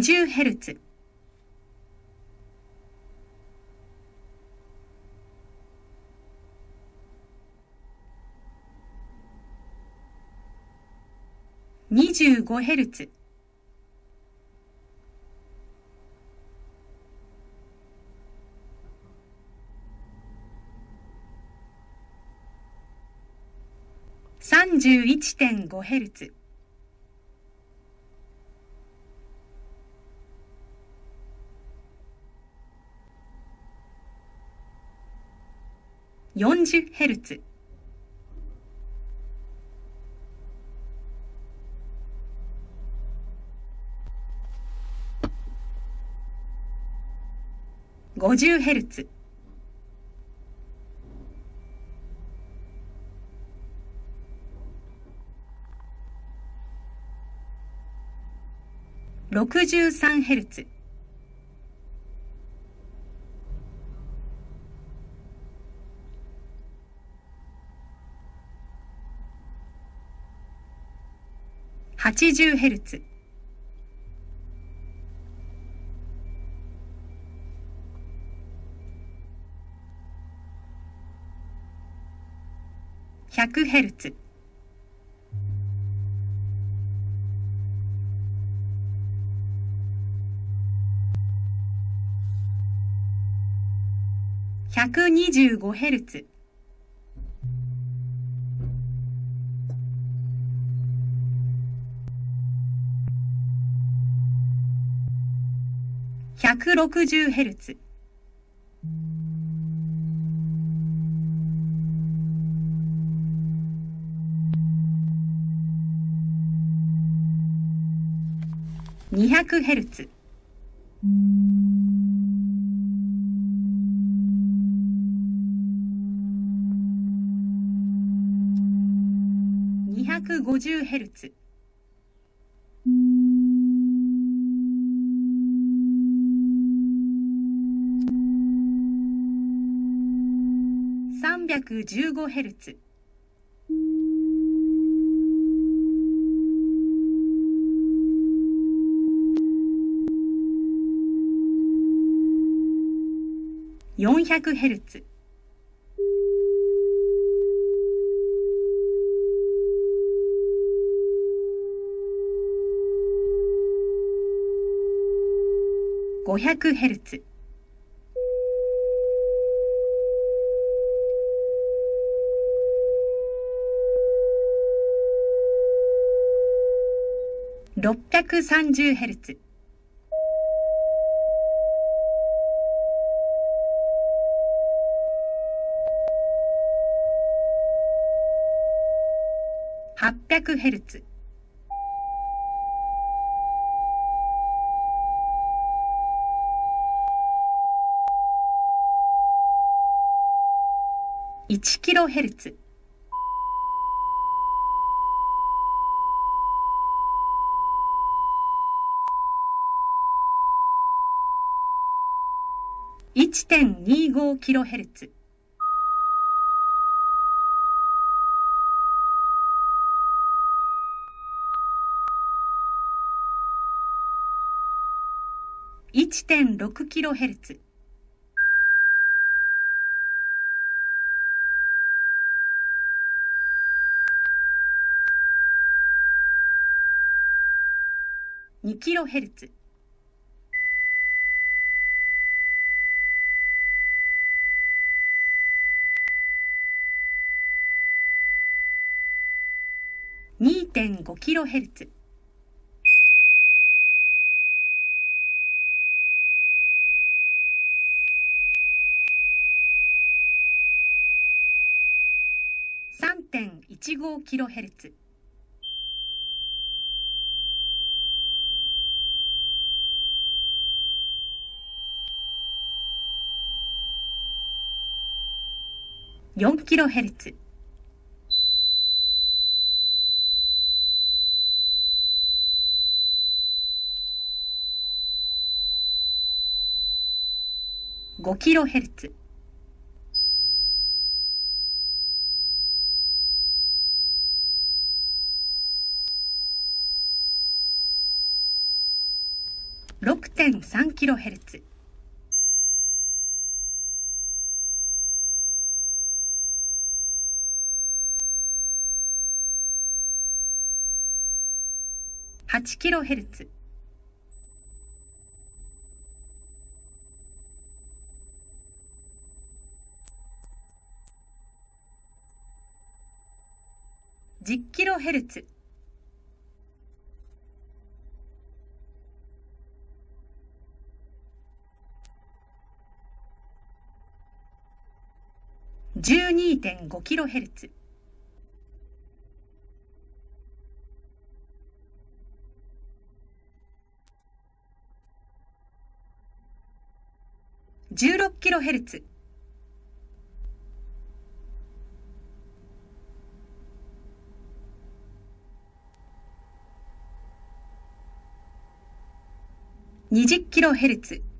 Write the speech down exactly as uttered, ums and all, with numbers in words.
にじゅうヘルツ、にじゅうごヘルツ、さんじゅういちてんごヘルツ、よんじゅうヘルツ、ごじゅうヘルツ、ろくじゅうさんヘルツ、はちじゅうヘルツ、ひゃくヘルツ、ひゃくにじゅうごヘルツ、ひゃくろくじゅうヘルツ、にひゃくヘルツ、にひゃくごじゅうヘルツ、さんびゃくじゅうごヘルツ、よんひゃくヘルツ、ごひゃくヘルツ、ろっぴゃくさんじゅうヘルツ、はっぴゃくヘルツ、いちキロヘルツ、いってんにごキロヘルツ、いってんろくキロヘルツ、にキロヘルツ、にてんごキロヘルツ、さんてんいちごキロヘルツ、よんキロヘルツ、ごキロヘルツ、 ろくてんさんキロヘルツ。はちキロヘルツ。じゅっキロヘルツ。じゅうにてんごキロヘルツ。じゅうろくキロヘルツ。にじゅっキロヘルツ。